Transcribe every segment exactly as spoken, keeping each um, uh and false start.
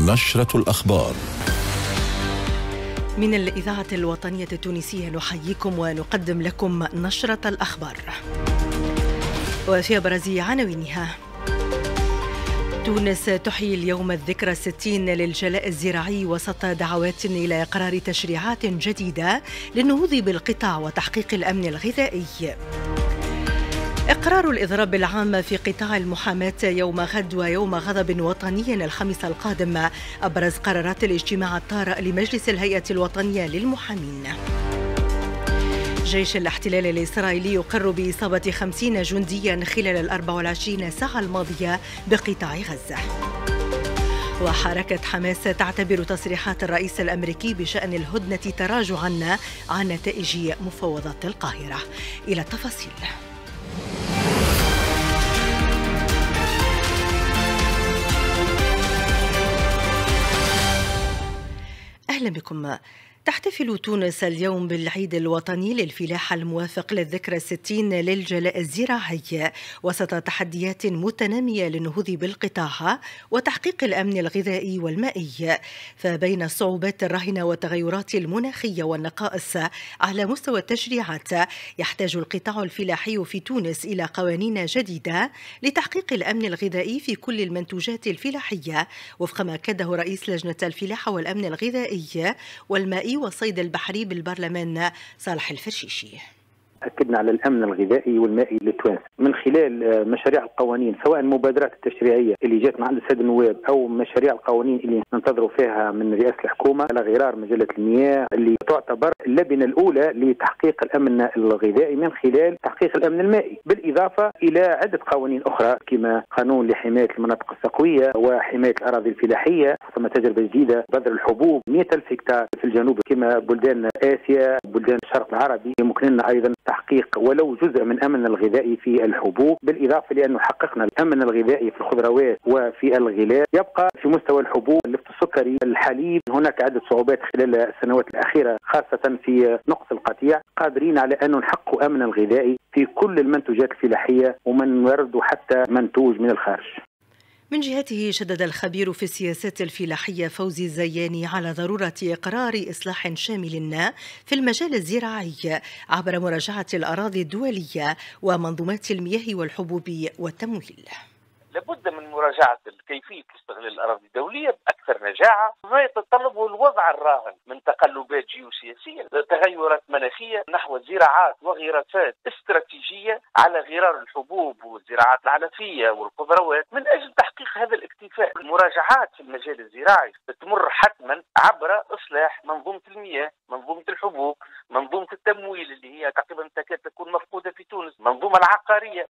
نشرة الأخبار من الإذاعة الوطنية التونسية. نحييكم ونقدم لكم نشرة الأخبار، وفي أبرز عناوينها: تونس تحيي اليوم الذكرى الستين للجلاء الزراعي وسط دعوات إلى إقرار تشريعات جديدة للنهوض بالقطاع وتحقيق الأمن الغذائي. إقرار الإضراب العام في قطاع المحاماة يوم غد ويوم غضب وطني الخميس القادم، أبرز قرارات الاجتماع الطارئ لمجلس الهيئة الوطنية للمحامين. جيش الاحتلال الإسرائيلي يقر بإصابة خمسين جنديا خلال الأربع والعشرين ساعة الماضية بقطاع غزة. وحركة حماس تعتبر تصريحات الرئيس الأمريكي بشأن الهدنة تراجعا عن نتائج مفاوضات القاهرة. إلى التفاصيل. أهلا بكم. تحتفل تونس اليوم بالعيد الوطني للفلاحة الموافق للذكرى الستين للجلاء الزراعي وسط تحديات متنامية للنهوض بالقطاع وتحقيق الأمن الغذائي والمائي. فبين الصعوبات الراهنة والتغيرات المناخية والنقائص على مستوى التشريعات، يحتاج القطاع الفلاحي في تونس إلى قوانين جديدة لتحقيق الأمن الغذائي في كل المنتوجات الفلاحية، وفق ما أكده رئيس لجنة الفلاحة والأمن الغذائي والمائي والصيد البحري بالبرلمان صالح الفرشيشي. أكدنا على الأمن الغذائي والمائي لتونس من خلال مشاريع القوانين، سواء المبادرات التشريعية اللي جات مع السادة النواب أو مشاريع القوانين اللي ننتظروا فيها من رئاسة الحكومة على غرار مجلة المياه، اللي تعتبر اللبنة الأولى لتحقيق الأمن الغذائي من خلال تحقيق الأمن المائي، بالإضافة إلى عدة قوانين أخرى كما قانون لحماية المناطق السقوية وحماية الأراضي الفلاحية، ثم تجربة جديدة بذر الحبوب مئة ألف هكتار في الجنوب كما بلدان آسيا بلدان الشرق العربي. يمكن لنا أيضا تحقيق ولو جزء من أمن الغذائي في الحبوب، بالإضافة لأنه حققنا الأمن الغذائي في الخضروات وفي الغلال. يبقى في مستوى الحبوب اللفت السكري الحليب هناك عدة صعوبات خلال السنوات الأخيرة، خاصة في نقص القطيع. قادرين على أن نحقق أمن الغذائي في كل المنتوجات الفلاحية ومن ورد حتى منتوج من الخارج. من جهته شدد الخبير في السياسات الفلاحية فوزي الزياني على ضرورة إقرار إصلاح شامل في المجال الزراعي عبر مراجعة الأراضي الدولية ومنظومات المياه والحبوب والتمويل. لابد من مراجعة كيفية استغلال الأراضي الدولية بأكثر نجاعة، ما يتطلبه الوضع الراهن من تقلبات جيوسياسية، تغيرات مناخية، نحو زراعات وغراسات استراتيجية على غرار الحبوب والزراعات العلفية والخضروات من أجل تحقيق هذا الاكتفاء. المراجعات في المجال الزراعي تمر حتما عبر إصلاح منظومة المياه، منظومة الحبوب، منظومة التمويل اللي هي تقريبا تكاد تكون مفقودة في تونس، منظومة العقارية.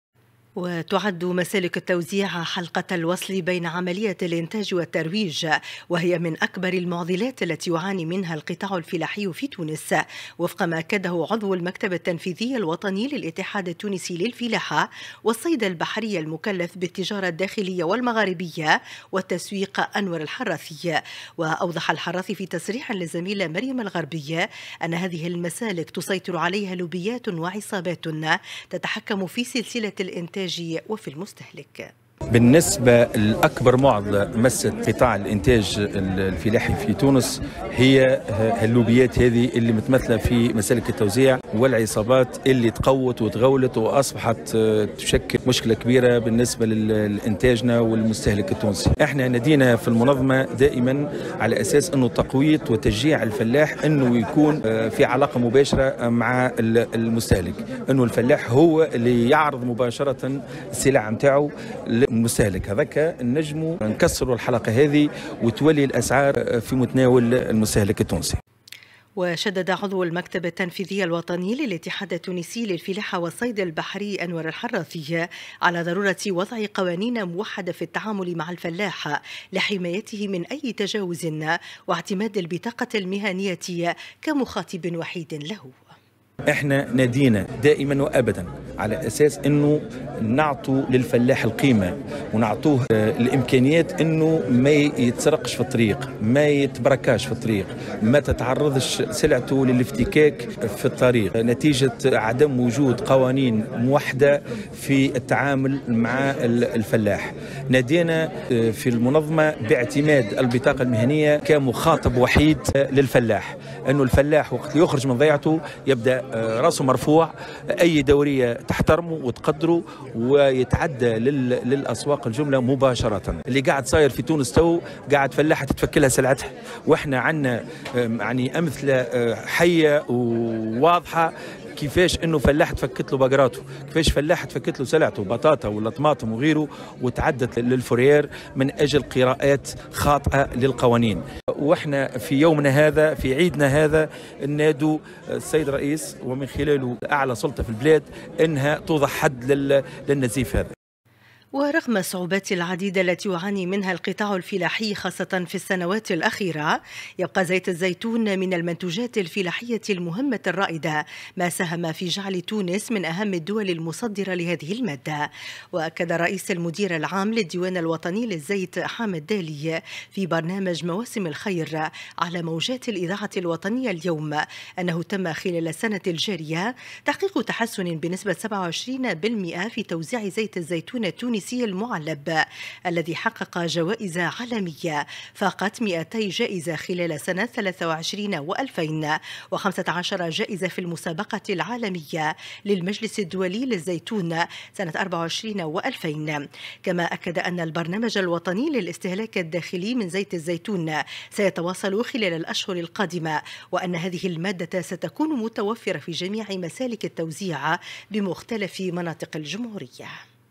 وتعد مسالك التوزيع حلقة الوصل بين عملية الإنتاج والترويج، وهي من أكبر المعضلات التي يعاني منها القطاع الفلاحي في تونس، وفق ما أكده عضو المكتب التنفيذي الوطني للاتحاد التونسي للفلاحة والصيد البحري المكلف بالتجارة الداخلية والمغاربية والتسويق أنور الحراثي. وأوضح الحراثي في تصريح للزميلة مريم الغربية أن هذه المسالك تسيطر عليها لوبيات وعصابات تتحكم في سلسلة الإنتاج وفي المستهلك. بالنسبة لأكبر معضلة مست قطاع الإنتاج الفلاحي في تونس هي اللوبيات هذه اللي متمثلة في مسالك التوزيع والعصابات اللي تقوت وتغولت وأصبحت تشكل مشكلة كبيرة بالنسبة لإنتاجنا والمستهلك التونسي. احنا ندينا في المنظمة دائما على أساس أنه تقويت وتشجيع الفلاح أنه يكون في علاقة مباشرة مع المستهلك، أنه الفلاح هو اللي يعرض مباشرة السلع متاعه المستهلك. هذاك النجم نكسروا الحلقة هذه وتولي الأسعار في متناول المستهلك التونسي. وشدد عضو المكتب التنفيذي الوطني للاتحاد التونسي للفلاحة والصيد البحري أنور الحراثي على ضرورة وضع قوانين موحدة في التعامل مع الفلاح لحمايته من أي تجاوز واعتماد البطاقة المهنية كمخاطب وحيد له. احنا نادينا دائما وابدا على أساس أنه نعطوا للفلاح القيمة ونعطوه الإمكانيات أنه ما يتسرقش في الطريق، ما يتبركاش في الطريق، ما تتعرضش سلعته للافتكاك في الطريق نتيجة عدم وجود قوانين موحدة في التعامل مع الفلاح. نادينا في المنظمة باعتماد البطاقة المهنية كمخاطب وحيد للفلاح، أنه الفلاح وقت يخرج من ضيعته يبدأ راسه مرفوع، أي دورية تحترمه وتقدره ويتعدى للأسواق الجملة مباشرة. اللي قاعد صاير في تونس تو قاعد فلاحة تتفكلها سلعتها، وإحنا عندنا يعني أمثلة حية وواضحة كيفاش انه فلاح تفكت له بقراته، كيفاش فلاح تفكت له سلعته بطاطا ولا طماطم وغيره وتعدت للفوريير من اجل قراءات خاطئه للقوانين. واحنا في يومنا هذا في عيدنا هذا نادوا السيد الرئيس ومن خلاله اعلى سلطه في البلاد انها توضع حد للنزيف هذا. ورغم الصعوبات العديدة التي يعاني منها القطاع الفلاحي خاصة في السنوات الأخيرة، يبقى زيت الزيتون من المنتوجات الفلاحية المهمة الرائدة، ما ساهم في جعل تونس من أهم الدول المصدرة لهذه المادة. وأكد رئيس المدير العام للديوان الوطني للزيت حامد دالي في برنامج مواسم الخير على موجات الإذاعة الوطنية اليوم أنه تم خلال السنة الجارية تحقيق تحسن بنسبة سبعة وعشرين بالمئة في توزيع زيت الزيتون التونسي المعلب الذي حقق جوائز عالمية فاقت مئتي جائزة خلال سنة ثلاثة وعشرين وألفين وخمسة عشر جائزة في المسابقة العالمية للمجلس الدولي للزيتون سنة أربعة وعشرين وألفين. كما أكد أن البرنامج الوطني للاستهلاك الداخلي من زيت الزيتون سيتواصل خلال الأشهر القادمة، وأن هذه المادة ستكون متوفرة في جميع مسالك التوزيع بمختلف مناطق الجمهورية.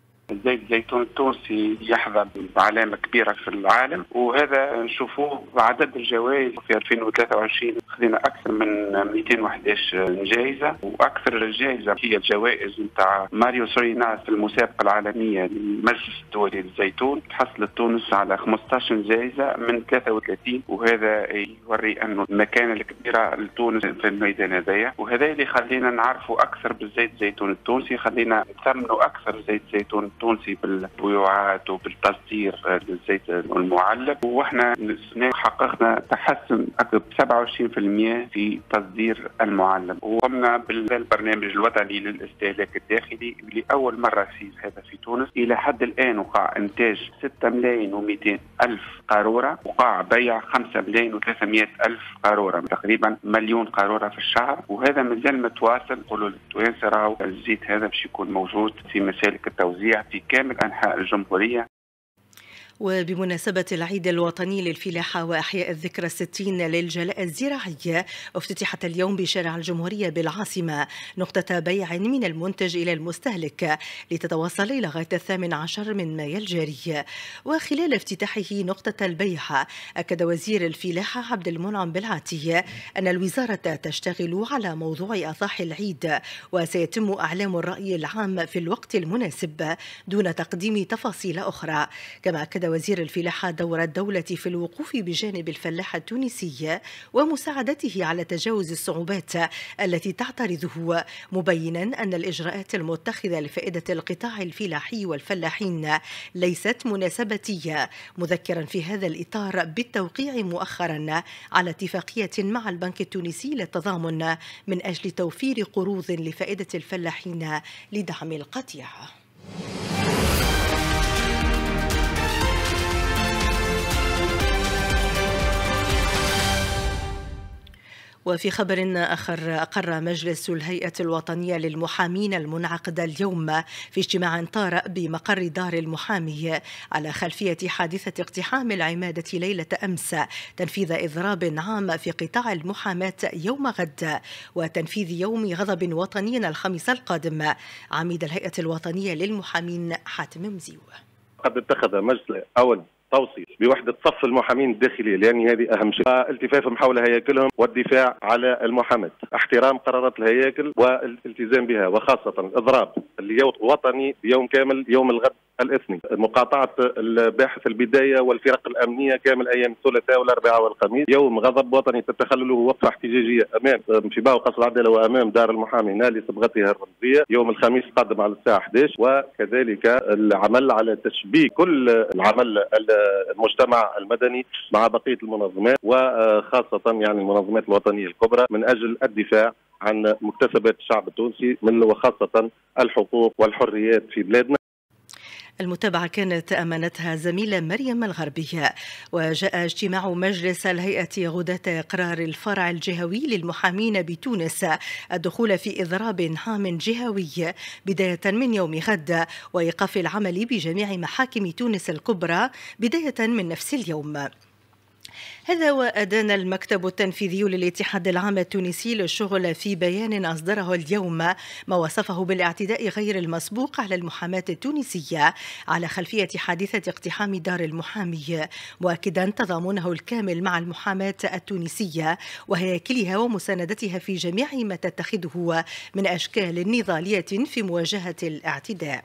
زيت الزيتون التونسي يحظى بعلامة كبيرة في العالم، وهذا نشوفوه بعدد الجوائز. في ألفين وثلاثة وعشرين خذينا أكثر من مئتين وأحد عشر جائزة، وأكثر الجائزة هي الجوائز نتاع ماريو سورينا في المسابقة العالمية للمجلس الدولي للزيتون. تحصلت تونس على خمسة عشر جائزة من ثلاثة وثلاثين، وهذا يوري أنه المكانة الكبيرة لتونس في الميدان هذايا، وهذا اللي خلينا نعرفوا أكثر بالزيت الزيتون التونسي، خلينا نثمنوا أكثر زيت الزيتون التونسي بالبيوعات وبالتصدير للزيت المعلب. واحنا حققنا تحسن اكثر ب سبعة وعشرين بالمئة في تصدير المعلب. وقمنا بالبرنامج الوطني للاستهلاك الداخلي لاول مره يصير هذا في تونس. الى حد الان وقع انتاج ستة ملايين ومئتين الف قاروره، وقع بيع خمسة ملايين وثلاثمئة الف قاروره، تقريبا مليون قاروره في الشهر. وهذا مازال متواصل. نقولوا للتوانسه راهو الزيت هذا باش يكون موجود في مسالك التوزيع في كامل أنحاء الجمهورية. وبمناسبة العيد الوطني للفلاحة وإحياء الذكرى الستين للجلاء الزراعي، افتتحت اليوم بشارع الجمهورية بالعاصمة نقطة بيع من المنتج إلى المستهلك لتتواصل إلى غاية الثامن عشر من مايو الجاري. وخلال افتتاحه نقطة البيع، أكد وزير الفلاحة عبد المنعم بالعاتي أن الوزارة تشتغل على موضوع أضاحي العيد، وسيتم إعلام الرأي العام في الوقت المناسب دون تقديم تفاصيل أخرى. كما أكد وزير الفلاحة دور الدولة في الوقوف بجانب الفلاح التونسي ومساعدته على تجاوز الصعوبات التي تعترضه، مبينا أن الإجراءات المتخذة لفائدة القطاع الفلاحي والفلاحين ليست مناسباتية، مذكرا في هذا الإطار بالتوقيع مؤخرا على اتفاقية مع البنك التونسي للتضامن من أجل توفير قروض لفائدة الفلاحين لدعم القطيع. وفي خبر آخر، أقر مجلس الهيئة الوطنية للمحامين المنعقد اليوم في اجتماع طارئ بمقر دار المحامي على خلفية حادثة اقتحام العمادة ليلة أمس تنفيذ إضراب عام في قطاع المحاماة يوم غد وتنفيذ يوم غضب وطني الخميس القادم. عميد الهيئة الوطنية للمحامين حاتم مزيو. قد اتخذ مجلس أول توصي بوحدة صف المحامين الداخلية، لأن هذه أهم شيء، التفافهم حول هياكلهم والدفاع على المحاماة، احترام قرارات الهياكل والالتزام بها، وخاصة الإضراب اللي هو وطني يوم كامل يوم الغد الاثنين. مقاطعه الباحث البدايه والفرق الامنيه كامل ايام الثلاثاء والاربعاء والخميس. يوم غضب وطني تتخلله وقفه احتجاجيه امام انفباء وقصر العداله وامام دار المحامي نالي صبغتها الرمزيه يوم الخميس قدم على الساعه إحدى عشر. وكذلك العمل على تشبيك كل العمل المجتمع المدني مع بقيه المنظمات وخاصه يعني المنظمات الوطنيه الكبرى من اجل الدفاع عن مكتسبات الشعب التونسي من وخاصه الحقوق والحريات في بلادنا. المتابعة كانت أمانتها زميلة مريم الغربية. وجاء اجتماع مجلس الهيئة غداة إقرار الفرع الجهوي للمحامين بتونس الدخول في إضراب عام جهوي بداية من يوم غد، وإيقاف العمل بجميع محاكم تونس الكبرى بداية من نفس اليوم. هذا وأدان المكتب التنفيذي للاتحاد العام التونسي للشغل في بيان أصدره اليوم ما وصفه بالاعتداء غير المسبوق على المحاماة التونسية على خلفية حادثة اقتحام دار المحامي، مؤكدا تضامنه الكامل مع المحاماة التونسية وهياكلها ومساندتها في جميع ما تتخذه من أشكال نضالية في مواجهة الاعتداء.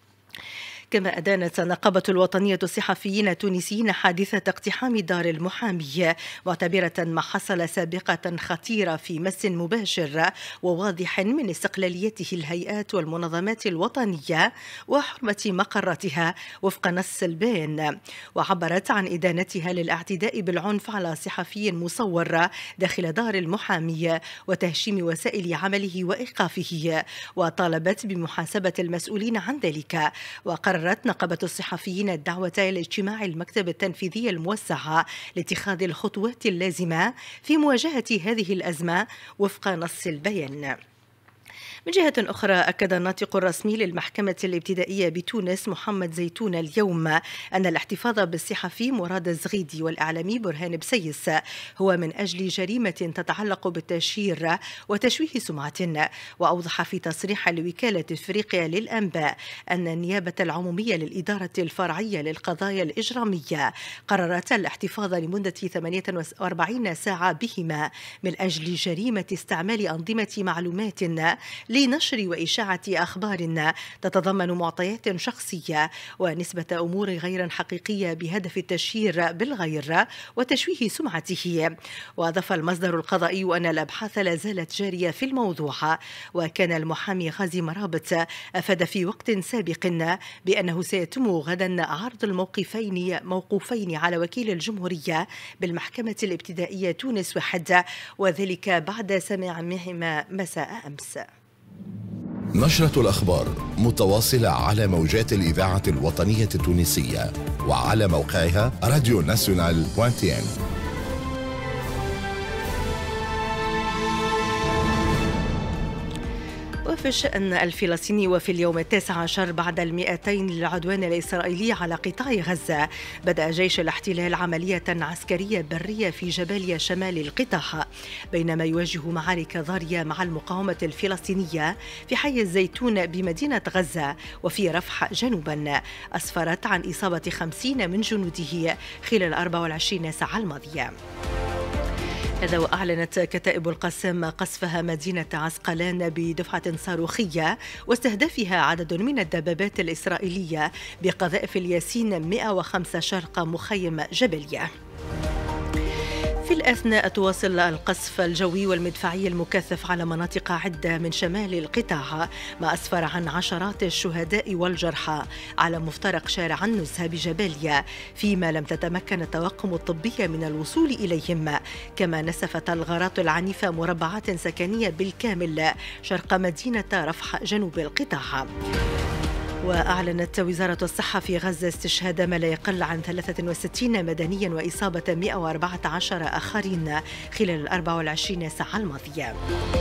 كما أدانت النقابة الوطنية الصحفيين التونسيين حادثة اقتحام دار المحامي، معتبرة ما حصل سابقة خطيرة في مس مباشر وواضح من استقلاليته الهيئات والمنظمات الوطنية وحرمة مقراتها وفق نص البيان. وعبرت عن إدانتها للاعتداء بالعنف على صحفي مصور داخل دار المحامي وتهشيم وسائل عمله وإيقافه، وطالبت بمحاسبة المسؤولين عن ذلك. وقررت نقابة الصحفيين الدعوة إلى اجتماع المكتب التنفيذي الموسع لاتخاذ الخطوات اللازمة في مواجهة هذه الأزمة وفق نص البيان. من جهة أخرى، أكد الناطق الرسمي للمحكمة الابتدائية بتونس محمد زيتون اليوم أن الاحتفاظ بالصحفي مراد الزغيدي والإعلامي برهان بسيس هو من أجل جريمة تتعلق بالتشهير وتشويه سمعة. وأوضح في تصريح لوكالة إفريقيا للأنباء أن النيابة العمومية للإدارة الفرعية للقضايا الإجرامية قررت الاحتفاظ لمدة ثمانية وأربعين ساعة بهما من أجل جريمة استعمال أنظمة معلومات لنشر وإشاعة أخبار تتضمن معطيات شخصية ونسبة أمور غير حقيقية بهدف التشهير بالغير وتشويه سمعته. وأضاف المصدر القضائي أن الأبحاث لا زالت جارية في الموضوع. وكان المحامي غازي مرابط أفاد في وقت سابق بأنه سيتم غدا عرض الموقفين موقوفين على وكيل الجمهورية بالمحكمة الابتدائية تونس واحد، وذلك بعد سماعهما مساء أمس. نشرة الأخبار متواصلة على موجات الإذاعة الوطنية التونسية وعلى موقعها راديو ناسيونال دوت تي إن. وفي الشأن الفلسطيني، وفي اليوم التاسع عشر بعد المئتين للعدوان الإسرائيلي على قطاع غزة، بدأ جيش الاحتلال عملية عسكرية برية في جباليا شمال القطاع، بينما يواجه معارك ضارية مع المقاومة الفلسطينية في حي الزيتون بمدينة غزة وفي رفح جنوبا، أسفرت عن إصابة خمسين من جنوده خلال الأربع والعشرين ساعة الماضية. هذا وأعلنت كتائب القسام قصفها مدينة عسقلان بدفعة صاروخية واستهدافها عدد من الدبابات الإسرائيلية بقذائف الياسين مئة وخمسة شرق مخيم جبلية. في الأثناء تواصل القصف الجوي والمدفعي المكثف على مناطق عدة من شمال القطاع، ما أسفر عن عشرات الشهداء والجرحى على مفترق شارع النزهة بجباليا، فيما لم تتمكن الطواقم الطبية من الوصول إليهم. كما نسفت الغارات العنيفة مربعات سكنية بالكامل شرق مدينة رفح جنوب القطاع. وأعلنت وزارة الصحة في غزة استشهاد ما لا يقل عن ثلاثة وستين مدنيا وإصابة مئة وأربعة عشر آخرين خلال الأربع والعشرين ساعة الماضية.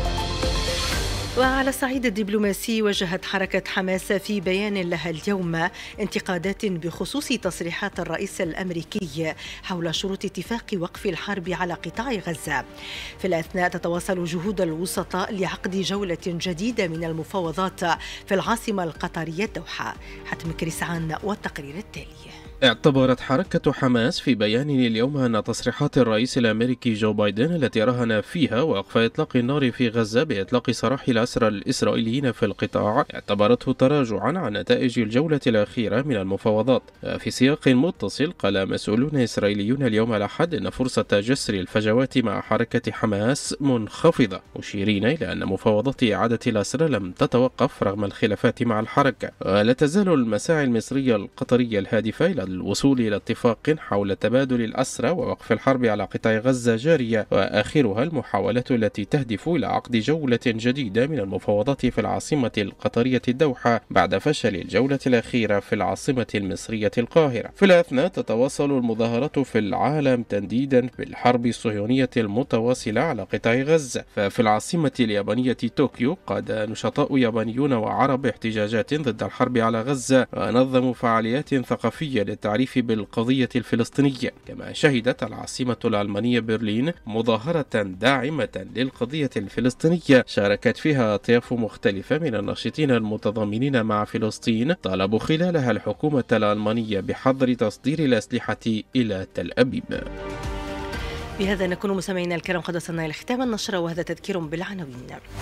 وعلى الصعيد الدبلوماسي، وجهت حركة حماس في بيان لها اليوم انتقادات بخصوص تصريحات الرئيس الأمريكي حول شروط اتفاق وقف الحرب على قطاع غزة. في الأثناء تتواصل جهود الوسطاء لعقد جولة جديدة من المفاوضات في العاصمة القطرية الدوحة. حتم كريسعان والتقرير التالي. اعتبرت حركة حماس في بيان اليوم أن تصريحات الرئيس الأمريكي جو بايدن التي رهن فيها وقف إطلاق النار في غزة بإطلاق سراح الأسرى الإسرائيليين في القطاع اعتبرته تراجعا عن نتائج الجولة الأخيرة من المفاوضات. في سياق متصل قال مسؤولون إسرائيليون اليوم الأحد أن فرصة جسر الفجوات مع حركة حماس منخفضة، مشيرين إلى أن مفاوضات إعادة الأسرى لم تتوقف رغم الخلافات مع الحركة. ولا تزال المساعي المصرية القطرية الهادفة إلى الوصول إلى اتفاق حول تبادل الأسرى ووقف الحرب على قطاع غزة جارية، وآخرها المحاولة التي تهدف إلى عقد جولة جديدة من المفاوضات في العاصمة القطرية الدوحة بعد فشل الجولة الأخيرة في العاصمة المصرية القاهرة. في الأثناء تتواصل المظاهرات في العالم تنديدا بالحرب الصهيونية المتواصلة على قطاع غزة. ففي العاصمة اليابانية طوكيو قاد نشطاء يابانيون وعرب احتجاجات ضد الحرب على غزة ونظموا فعاليات ثقافية للتعريف بالقضية الفلسطينية. كما شهدت العاصمة الألمانية برلين مظاهرة داعمة للقضية الفلسطينية شاركت فيها أطياف مختلفة من الناشطين المتضامنين مع فلسطين طالبوا خلالها الحكومة الألمانية بحظر تصدير الأسلحة إلى تل أبيب. بهذا نكون مستمعينا الكرام قد وصلنا إلى ختام النشرة، وهذا تذكير بالعناوين.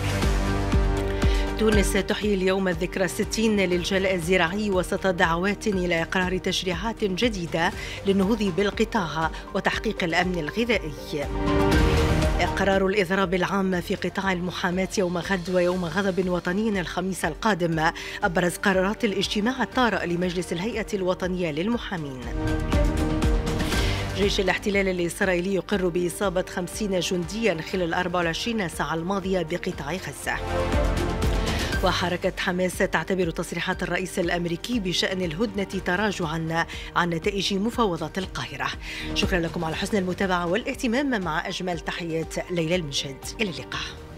تونس تحيي اليوم الذكرى الستين للجلاء الزراعي وسط دعوات إلى إقرار تشريعات جديدة للنهوض بالقطاع وتحقيق الأمن الغذائي. قرار الإضراب العام في قطاع المحاماة يوم غد ويوم غضب وطني الخميس القادم أبرز قرارات الاجتماع الطارئ لمجلس الهيئة الوطنية للمحامين. جيش الاحتلال الإسرائيلي يقر بإصابة خمسين جنديا خلال الأربع والعشرين ساعة الماضية بقطاع غزة. وحركة حماس تعتبر تصريحات الرئيس الأمريكي بشأن الهدنة تراجعا عن نتائج مفاوضات القاهرة. شكرا لكم على حسن المتابعة والاهتمام. مع أجمل تحيات ليلى المجد، إلى اللقاء.